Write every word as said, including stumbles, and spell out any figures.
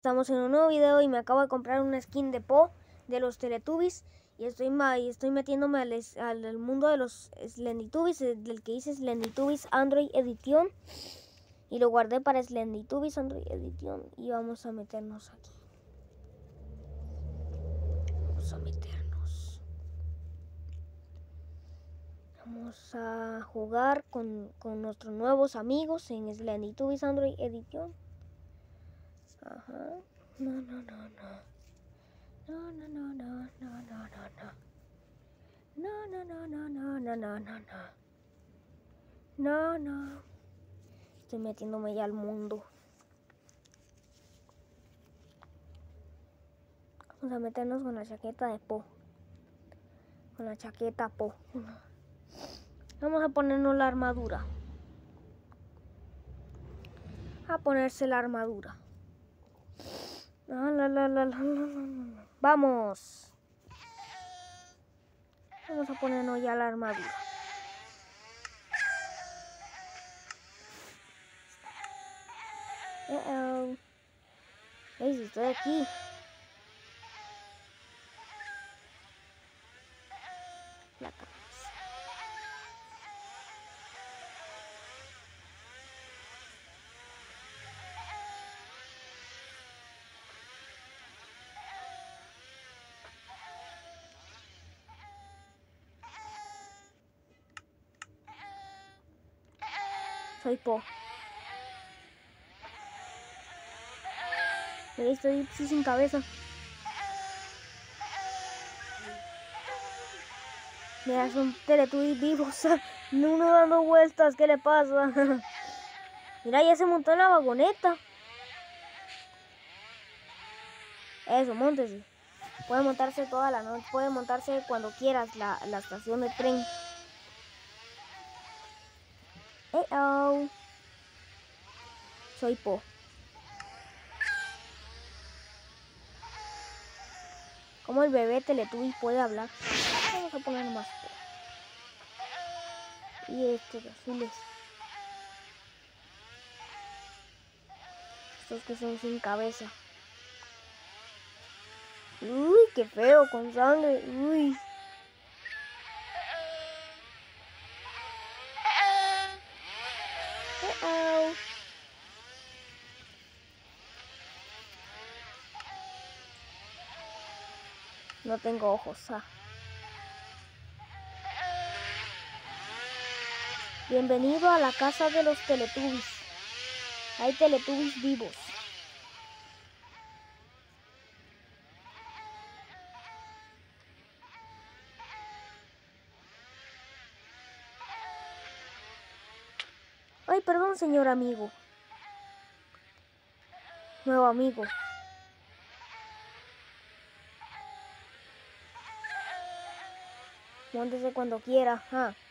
Estamos en un nuevo video y me acabo de comprar una skin de Po de los Teletubbies y estoy, y estoy metiéndome al, al mundo de los Slendytubbies, del que hice Slendytubbies Android Edition, y lo guardé para Slendytubbies Android Edition. Y vamos a meternos aquí. Vamos a meternos. Vamos a jugar con, con nuestros nuevos amigos en Slendytubbies Android Edition. Ajá. No, no, no, no. No, no, no, no, no, no, no, no. No, no, no, no, no, no, no, no, no. No, no. Estoy metiéndome ya al mundo. Vamos a meternos con la chaqueta de Po. Con la chaqueta Po. Vamos a ponernos la armadura. A ponerse la armadura. La, la, la, la, la, la, la. Vamos. Vamos a ponernos ya la armadura. Uh -oh. Hey, si estoy aquí. La cabeza. Soy Po. Ahí estoy sin cabeza. Mira, son Teletubbies vivos. Uno dando vueltas. ¿Qué le pasa? Mira, ya se montó en la vagoneta. Eso, móntese. Puede montarse toda la noche. Puede montarse cuando quieras la, la estación de tren. Eh oh. Soy Po. ¿Cómo el bebé Teletubbies puede hablar? Vamos a poner más Po. Y estos azules. Estos que son sin cabeza. Uy, qué feo, con sangre. Uy. Uh -oh. No tengo ojos. Ah. Bienvenido a la casa de los Teletubbies. Hay Teletubbies vivos. Ay, perdón, señor amigo. Nuevo amigo. Móntese cuando quiera. Ah.